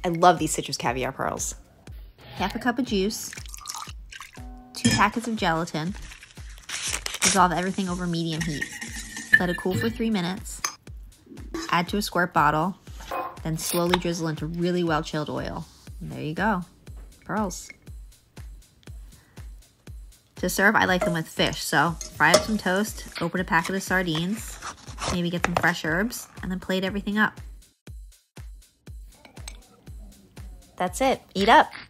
I love these citrus caviar pearls. Half a cup of juice, 2 packets of gelatin. Dissolve everything over medium heat. Let it cool for 3 minutes. Add to a squirt bottle, then slowly drizzle into really well chilled oil. And there you go, pearls. To serve, I like them with fish, so fry up some toast, open a packet of sardines, maybe get some fresh herbs, and then plate everything up. That's it. Eat up.